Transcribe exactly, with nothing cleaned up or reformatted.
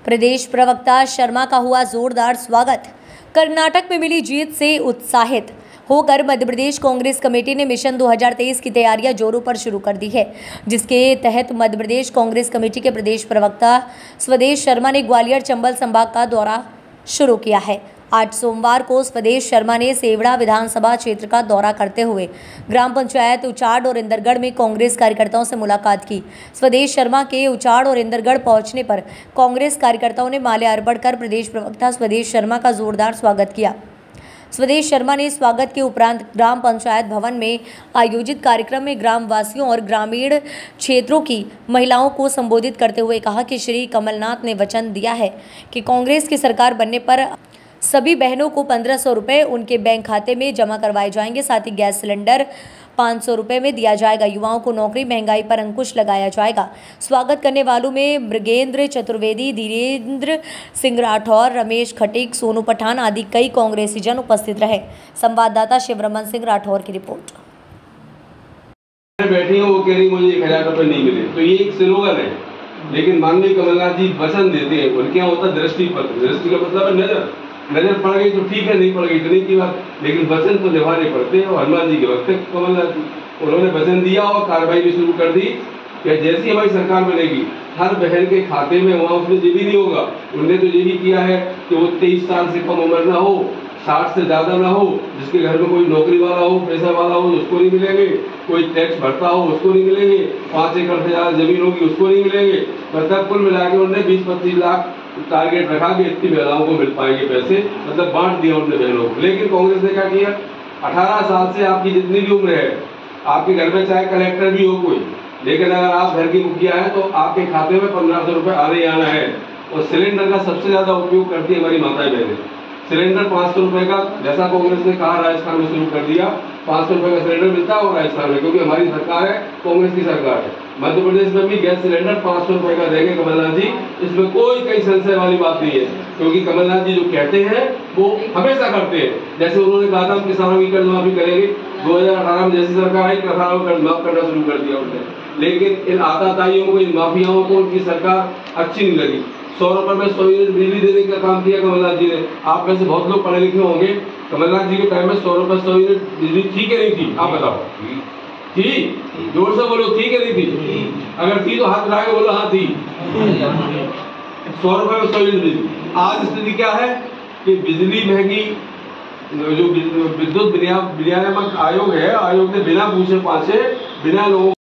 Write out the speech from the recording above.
प्रदेश प्रवक्ता शर्मा का हुआ जोरदार स्वागत। कर्नाटक में मिली जीत से उत्साहित होकर मध्य प्रदेश कांग्रेस कमेटी ने मिशन दो हज़ार तेईस की तैयारियां जोरों पर शुरू कर दी है, जिसके तहत मध्य प्रदेश कांग्रेस कमेटी के प्रदेश प्रवक्ता स्वदेश शर्मा ने ग्वालियर चंबल संभाग का दौरा शुरू किया है। आज सोमवार को स्वदेश शर्मा ने सेवड़ा विधानसभा क्षेत्र का दौरा करते हुए ग्राम पंचायत उचाड़ और इंदरगढ़ में कांग्रेस कार्यकर्ताओं से मुलाकात की। स्वदेश शर्मा के उचाड़ और इंदरगढ़ पहुंचने पर कांग्रेस कार्यकर्ताओं ने माले अर्पण कर प्रदेश प्रवक्ता स्वदेश शर्मा का जोरदार स्वागत किया। स्वदेश शर्मा ने स्वागत के उपरांत ग्राम पंचायत भवन में आयोजित कार्यक्रम में ग्राम वासियों और ग्रामीण क्षेत्रों की महिलाओं को संबोधित करते हुए कहा कि श्री कमलनाथ ने वचन दिया है कि कांग्रेस की सरकार बनने पर सभी बहनों को पंद्रह सौ रुपये उनके बैंक खाते में जमा करवाए जाएंगे। साथ ही गैस सिलेंडर पाँच सौ रुपये में दिया जाएगा। युवाओं को नौकरी महंगाई पर अंकुश लगाया जाएगा। स्वागत करने वालों में मृगेंद्र चतुर्वेदी, धीरेन्द्र सिंह राठौर, रमेश खटीक, सोनू पठान आदि कई कांग्रेसी जन उपस्थित रहे। संवाददाता शिवरमन सिंह राठौर की रिपोर्ट। बैठी हो, वो कह रही मुझे एक हजार रुपये नहीं मिले, तो ये एक स्लोगन है, लेकिन माननीय कमलनाथ जी वचन देते हैं। उनके यहाँ होता दृष्टि पत्र, दृष्टि का मतलब है नजर नजर पड़ गई तो ठीक है, नहीं पड़ गई इतनी की बात, लेकिन वचन तो निभाने पड़ते हैं। और हनुमान जी के वक्त कमलनाथ जी उन्होंने वचन दिया और कार्रवाई भी शुरू कर दी कि जैसी हमारी सरकार बनेगी हर बहन के खाते में, वहाँ उसमें ये भी नहीं होगा, उनने तो ये भी किया है कि वो तेईस साल से कम उम्र ना हो, साठ से ज्यादा ना हो, जिसके घर में कोई नौकरी वाला हो, पैसा वाला हो, उसको नहीं मिलेंगे, कोई टैक्स भरता हो उसको नहीं मिलेंगे, पाँच एकड़ से ज्यादा जमीन होगी उसको नहीं मिलेंगे। मतलब कुल मिला के उन्होंने बीस पच्चीस लाख टारगेट रखा कि इतनी महिलाओं को मिल पाएंगे पैसे, मतलब बांट दिया उन्होंने बहनों को। लेकिन कांग्रेस ने क्या किया, अठारह साल से आपकी जितनी भी उम्र है, आपके घर में चाहे कलेक्टर भी हो कोई, लेकिन अगर आप घर की मुखिया है तो आपके खाते में पंद्रह सौ रुपये आने आना है। और सिलेंडर का सबसे ज्यादा उपयोग करती है हमारी माताएं बहनें। सिलेंडर पाँच सौ रुपये का, जैसा कांग्रेस ने कहा राजस्थान में शुरू कर दिया, पाँच सौ रुपये का सिलेंडर मिलता है राजस्थान में, क्योंकि हमारी सरकार है, कांग्रेस की सरकार है। मध्य प्रदेश में भी गैस सिलेंडर पाँच सौ रुपये का देंगे कमलनाथ जी, इसमें कोई कई संशय वाली बात नहीं है, क्योंकि कमलनाथ जी जो कहते हैं वो हमेशा करते हैं। जैसे उन्होंने कहा था हम किसानों की कर्ज माफी करेंगे, दो हजार अठारह में जैसी सरकार आई किसानों को कर्ज माफ करना शुरू कर दिया उन्होंने। लेकिन इन आताताइयों को, इन माफियाओं को उनकी सरकार अच्छी नहीं लगी। सौ रुपए में सौ यूनिट बिजली देने का काम किया कमलनाथ जी ने। आप में से बहुत लोग पढ़े लिखे होंगे, कमलनाथ जी के टाइम में सौ रुपए सौ यूनिट बिजली थी कि नहीं थी, आप बताओ। थी? जोर से बोलो, थी कि नहीं थी? अगर थी तो हाथ उठा के बोलो हाँ थी। सौ रुपए में सौ यूनिट बिजली। आज स्थिति क्या है कि बिजली महंगी, जो विद्युत विनियामक आयोग है, आयोग ने बिना पूछे पाछे, बिना लोगों